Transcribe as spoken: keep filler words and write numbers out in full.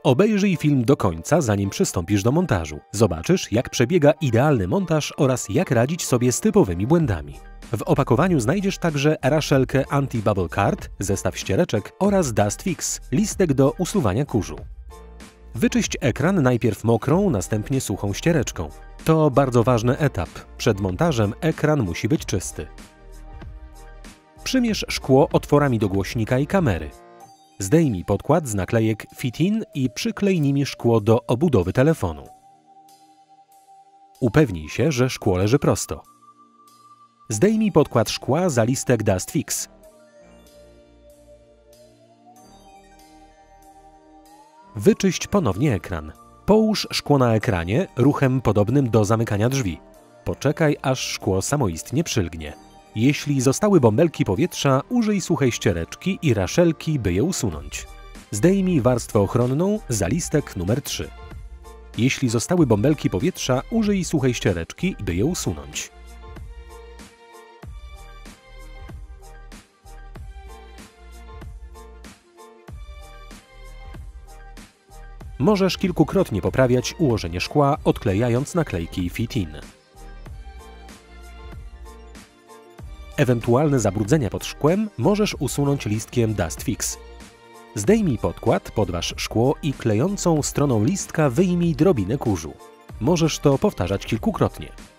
Obejrzyj film do końca, zanim przystąpisz do montażu. Zobaczysz, jak przebiega idealny montaż oraz jak radzić sobie z typowymi błędami. W opakowaniu znajdziesz także raszelkę Anti-Bubble Card, zestaw ściereczek oraz Dust Fix, listek do usuwania kurzu. Wyczyść ekran najpierw mokrą, następnie suchą ściereczką. To bardzo ważny etap. Przed montażem ekran musi być czysty. Przymierz szkło otworami do głośnika i kamery. Zdejmij podkład z naklejek Fit-in i przyklej nimi szkło do obudowy telefonu. Upewnij się, że szkło leży prosto. Zdejmij podkład szkła za listek Dust Fix. Wyczyść ponownie ekran. Połóż szkło na ekranie ruchem podobnym do zamykania drzwi. Poczekaj, aż szkło samoistnie przylgnie. Jeśli zostały bąbelki powietrza, użyj suchej ściereczki i raszelki, by je usunąć. Zdejmij warstwę ochronną za listek numer trzy. Jeśli zostały bąbelki powietrza, użyj suchej ściereczki, by je usunąć. Możesz kilkukrotnie poprawiać ułożenie szkła, odklejając naklejki Fit-in. Ewentualne zabrudzenia pod szkłem możesz usunąć listkiem Dust Fix. Zdejmij podkład, podważ szkło i klejącą stroną listka wyjmij drobinę kurzu. Możesz to powtarzać kilkukrotnie.